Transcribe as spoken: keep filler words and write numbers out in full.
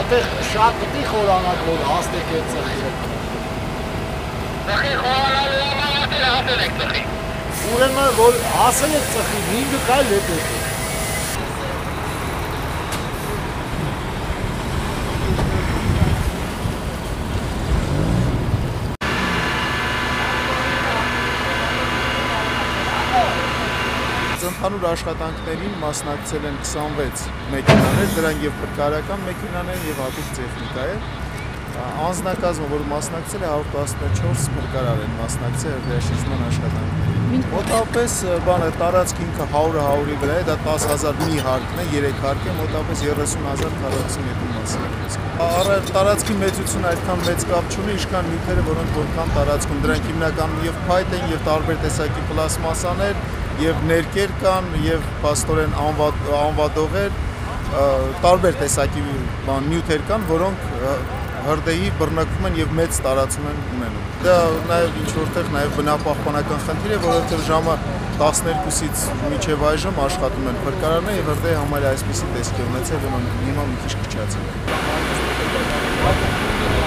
որտեղ շատ պիտի խորանաք, որ հասնեք այդ ծխի։ Ծխի խորանալու համար էլ հասել եք ծխի։ Ուրեմն որ հասել եք ծխի, հինգ կայլ հետ եք։ Ընդհանուր աշխատանքներին մասնակցել են քսանվեց մեքենաներ, դրանք եւ փրկարարական մեքենաներ եւ հատուկ տեխնիկա է։ Անձնակազմը, որ մասնակցել է հարյուր տասնչորս փրկարար են մասնակցել հրաշիջման աշխատանքներին։ Մոտավորապես բանը տարածք ինքը հարյուրը հարյուրի վրա է, դա տասը հազար մի հարկն է, երեք հարկ է, մոտավորապես երեսուն հազար քառակուսի մասնակից։ Առ տարածքի մեծությունը այդքան մեծ կապ չունի, ինչքան նյութերը, որոնք որքան տարածքում, դրանք հիմնականում եւ փայտ են եւ տարբեր տեսակի պլաստմասաներ եւ ներկեր կան եւ փաստորեն անվադողեր, տարբեր տեսակի նյութեր կան, որոնք հրդեհի բռնկվում են եւ մեծ տարածում են ունենում։ Դա նաեւ ինչ որտեղ նաեւ բնապահպանական խնդիր է, որովհետեւ ժամը տասներկուսից մինչեւ այժմ աշխատում են փրկարարները եւ հրդեհը համարյա այսպիսի տեսք է ունեցել, որ հիմա մի քիչ քչացել է։